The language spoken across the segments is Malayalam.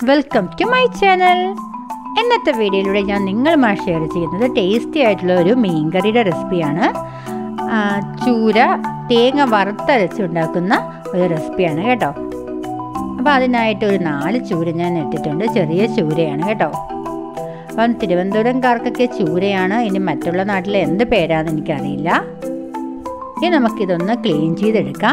Welcome to my channel. ഇന്നത്തെ വീഡിയോയിലൂടെ ഞാൻ നിങ്ങളുമായി ഷെയർ ചെയ്യുന്നത് ടേസ്റ്റി ആയിട്ടുള്ള ഒരു മീൻകറിയുടെ റെസിപ്പിയാണ്. ചൂര തേങ്ങ വറുത്തരച്ചുണ്ടാക്കുന്ന ഒരു റെസിപ്പിയാണ് കേട്ടോ. അപ്പോൾ അതിനായിട്ട് ഒരു 4 ചൂര ഞാൻ എടുത്തിട്ടുണ്ട്. ചെറിയ ചൂരയാണ് കേട്ടോ. അപ്പം തിരുവനന്തപുരംകാർക്കൊക്കെ ചൂരയാണ്, ഇനി മറ്റുള്ള നാട്ടിൽ എന്ത് പേരാണെന്ന് എനിക്കറിയില്ല. ഇനി നമുക്കിതൊന്ന് ക്ലീൻ ചെയ്തെടുക്കാം.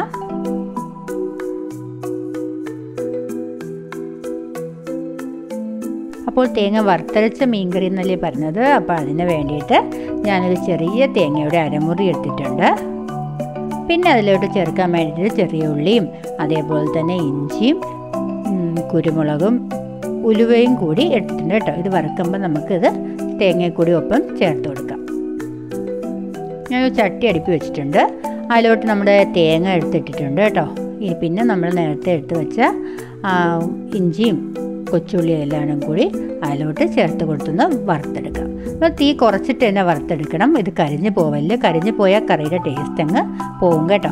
അപ്പോൾ തേങ്ങ വറുത്തരച്ച മീൻകറി എന്നല്ലേ പറഞ്ഞത്. അപ്പോൾ അതിന് വേണ്ടിയിട്ട് ഞാനൊരു ചെറിയ തേങ്ങയുടെ അരമുറി എടുത്തിട്ടുണ്ട്. പിന്നെ അതിലോട്ട് ചേർക്കാൻ വേണ്ടിയിട്ട് ചെറിയ ഉള്ളിയും അതേപോലെ തന്നെ ഇഞ്ചിയും കുരുമുളകും ഉലുവയും കൂടി എടുത്തിട്ടുണ്ട് കേട്ടോ. ഇത് വറുക്കുമ്പോൾ നമുക്കിത് തേങ്ങയെക്കൂടി ഒപ്പം ചേർത്ത് കൊടുക്കാം. ഞാനൊരു ചട്ടി അടുപ്പി വെച്ചിട്ടുണ്ട്. അതിലോട്ട് നമ്മുടെ തേങ്ങ എടുത്തിട്ടിട്ടുണ്ട് കേട്ടോ. പിന്നെ നമ്മൾ നേരത്തെ എടുത്ത് വെച്ച ഇഞ്ചിയും കൊച്ചുള്ളിയും എല്ലാം കൂടി അതിലോട്ട് ചേർത്ത് കൊടുത്തൊന്ന് വറുത്തെടുക്കാം. അപ്പോൾ തീ കുറച്ചിട്ട് തന്നെ വറുത്തെടുക്കണം. ഇത് കരിഞ്ഞു പോവല്ലേ, കരിഞ്ഞു പോയാൽ കറിയുടെ ടേസ്റ്റ് അങ്ങ് പോവും കേട്ടോ.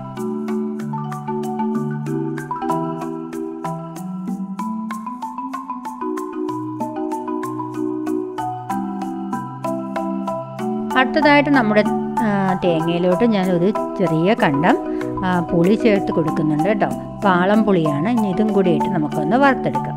അടുത്തതായിട്ട് നമ്മുടെ തേങ്ങയിലോട്ട് ഞാനൊരു ചെറിയ കണ്ടം പുളി ചേർത്ത് കൊടുക്കുന്നുണ്ട് കേട്ടോ. വാളം പുളിയാണ്. ഇനി ഇതും കൂടി ഇട്ട് നമുക്കൊന്ന് വറുത്തെടുക്കാം.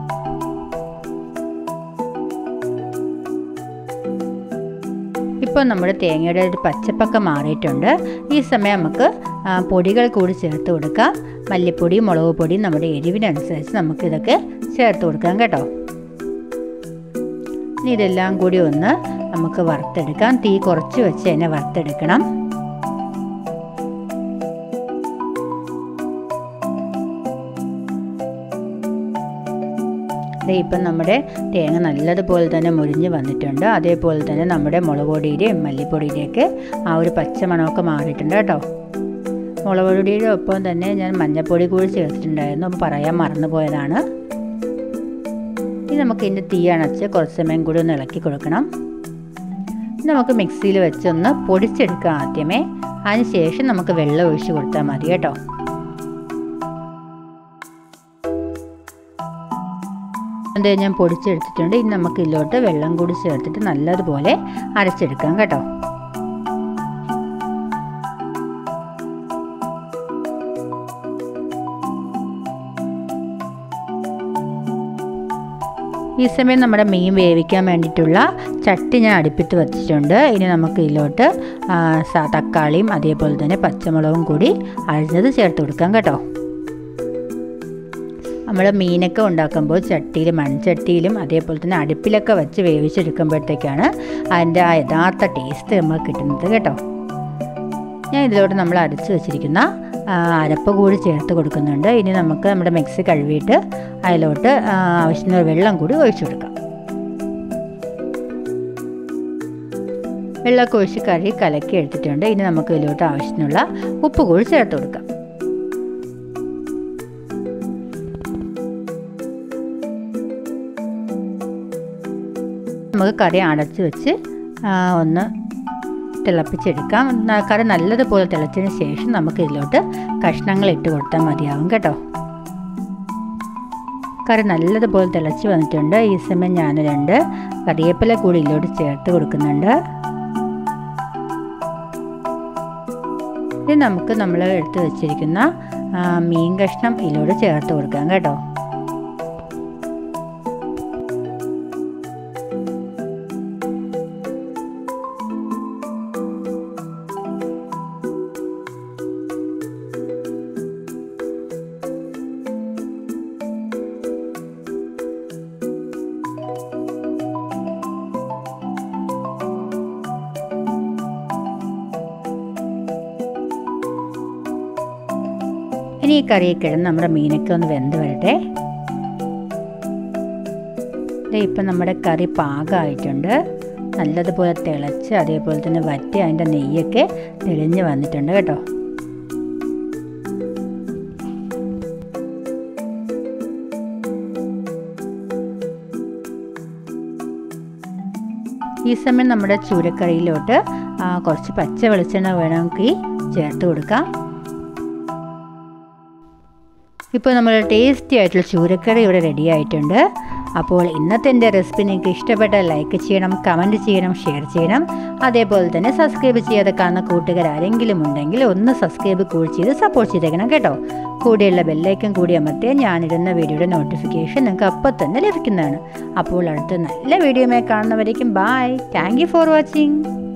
ഇപ്പോൾ നമ്മുടെ തേങ്ങയുടെ ഒരു പച്ചപ്പൊക്കെ മാറിയിട്ടുണ്ട്. ഈ സമയം നമുക്ക് പൊടികൾ കൂടി ചേർത്ത് കൊടുക്കാം. മല്ലിപ്പൊടി, മുളക് പൊടി നമ്മുടെ എരിവിനനുസരിച്ച് നമുക്കിതൊക്കെ ചേർത്ത് കൊടുക്കാം കേട്ടോ. ഇനി ഇതെല്ലാം കൂടി ഒന്ന് നമുക്ക് വറുത്തെടുക്കാം. തീ കുറച്ച് വെച്ച് തന്നെ വറുത്തെടുക്കണം. ഇപ്പം നമ്മുടെ തേങ്ങ നല്ലതുപോലെ തന്നെ മുരിഞ്ഞ് വന്നിട്ടുണ്ട്. അതേപോലെ തന്നെ നമ്മുടെ മുളക് പൊടിയുടെയും മല്ലിപ്പൊടിയുടെയൊക്കെ ആ ഒരു പച്ചമണമൊക്കെ മാറിയിട്ടുണ്ട് കേട്ടോ. മുളക് പൊടിയുടെ ഒപ്പം തന്നെ ഞാൻ മഞ്ഞൾപ്പൊടി കൂടി ചേർത്തിട്ടുണ്ടായിരുന്നു. അപ്പോൾ പറയാൻ മറന്നുപോയതാണ്. ഇനി നമുക്ക് ഇതിൻ്റെ തീ അണച്ച് കുറച്ച് സമയം കൂടി ഒന്ന് ഇളക്കി കൊടുക്കണം. നമുക്ക് മിക്സിയിൽ വെച്ചൊന്ന് പൊടിച്ചെടുക്കാം ആദ്യമേ. അതിന് ശേഷം നമുക്ക് വെള്ളം ഒഴിച്ച് കൊടുത്താൽ മതി കേട്ടോ. അത് ഞാൻ പൊടിച്ചെടുത്തിട്ടുണ്ട്. ഇനി നമുക്ക് ഇതിലോട്ട് വെള്ളം കൂടി ചേർത്തിട്ട് നല്ലതുപോലെ അരച്ചെടുക്കാം കേട്ടോ. ഈ സമയം നമ്മുടെ മീൻ വേവിക്കാൻ വേണ്ടിയിട്ടുള്ള ചട്ടി ഞാൻ അടുപ്പിട്ട് വെച്ചിട്ടുണ്ട്. ഇനി നമുക്ക് ഇതിലോട്ട് തക്കാളിയും അതേപോലെ തന്നെ പച്ചമുളകും കൂടി അരിഞ്ഞത് ചേർത്ത് കൊടുക്കാം കേട്ടോ. നമ്മൾ മീനൊക്കെ ഉണ്ടാക്കുമ്പോൾ ചട്ടിയിലും മൺചട്ടിയിലും അതേപോലെ തന്നെ അടുപ്പിലൊക്കെ വെച്ച് വേവിച്ചെടുക്കുമ്പോഴത്തേക്കാണ് അതിൻ്റെ ആ യഥാർത്ഥ ടേസ്റ്റ് നമുക്ക് കിട്ടുന്നത് കേട്ടോ. ഞാൻ ഇതിലോട്ട് നമ്മൾ അരച്ച് വെച്ചിരിക്കുന്ന അരപ്പ് കൂടി ചേർത്ത് കൊടുക്കുന്നുണ്ട്. ഇനി നമുക്ക് നമ്മുടെ മിക്സി കഴുകിയിട്ട് അതിലോട്ട് ആവശ്യത്തിന് വെള്ളം കൂടി ഒഴിച്ചു കൊടുക്കാം. വെള്ളമൊക്കെ ഒഴിച്ച് കലക്കി എടുത്തിട്ടുണ്ട്. ഇനി നമുക്ക് ഇതിലോട്ട് ആവശ്യത്തിനുള്ള ഉപ്പ് കൂടി ചേർത്ത് കൊടുക്കാം. നമുക്ക് കറി അടച്ച് വെച്ച് ഒന്ന് തിളപ്പിച്ചെടുക്കാം. കറി നല്ലതുപോലെ തിളച്ചതിന് ശേഷം നമുക്ക് ഇതിലോട്ട് കഷ്ണങ്ങൾ ഇട്ട് കൊടുത്താൽ മതിയാവും കേട്ടോ. കറി നല്ലതുപോലെ തിളച്ച് വന്നിട്ടുണ്ട്. ഈ സമയം ഞാൻ 2 കറിവേപ്പില കൂടി ഇതിലോട്ട് ചേർത്ത് കൊടുക്കുന്നുണ്ട്. ഇനി നമുക്ക് നമ്മൾ എടുത്ത് വെച്ചിരിക്കുന്ന മീൻ കഷ്ണം ഇതിലോട്ട് ചേർത്ത് കൊടുക്കാം കേട്ടോ. ഇനി ഈ കറിയൊക്കെ ഇടുന്ന നമ്മുടെ മീനൊക്കെ ഒന്ന് വെന്ത് വരട്ടെ. ഇപ്പം നമ്മുടെ കറി പാകമായിട്ടുണ്ട്. നല്ലതുപോലെ തിളച്ച് അതേപോലെ തന്നെ വറ്റി അതിൻ്റെ നെയ്യൊക്കെ തെളിഞ്ഞ് വന്നിട്ടുണ്ട് കേട്ടോ. ഈ സമയം നമ്മുടെ ചൂരക്കറിയിലോട്ട് കുറച്ച് പച്ച വെളിച്ചെണ്ണ വേണമെങ്കിൽ ചേർത്ത് കൊടുക്കാം. ഇപ്പോൾ നമ്മൾ ടേസ്റ്റി ആയിട്ടുള്ള ചൂരക്കറി ഇവിടെ റെഡി ആയിട്ടുണ്ട്. അപ്പോൾ ഇന്നത്തെ എൻ്റെ റെസിപ്പി നിങ്ങൾക്ക് ഇഷ്ടപ്പെട്ടാൽ ലൈക്ക് ചെയ്യണം, കമൻറ്റ് ചെയ്യണം, ഷെയർ ചെയ്യണം. അതേപോലെ തന്നെ സബ്സ്ക്രൈബ് ചെയ്യാതെ കാണുന്ന കൂട്ടുകാരെങ്കിലും ഉണ്ടെങ്കിൽ ഒന്ന് സബ്സ്ക്രൈബ് കൂടി ചെയ്ത് സപ്പോർട്ട് ചെയ്തേക്കണം കേട്ടോ. കൂടെയുള്ള ബെല്ലൈക്കൻ കൂടി അമർത്തിയാൽ ഞാനിടുന്ന വീഡിയോയുടെ നോട്ടിഫിക്കേഷൻ നിങ്ങൾക്ക് അപ്പോൾ തന്നെ ലഭിക്കുന്നതാണ്. അപ്പോൾ അടുത്ത നല്ല വീഡിയോയുമായി കാണുന്നവരേക്കും bye. Thank you for watching.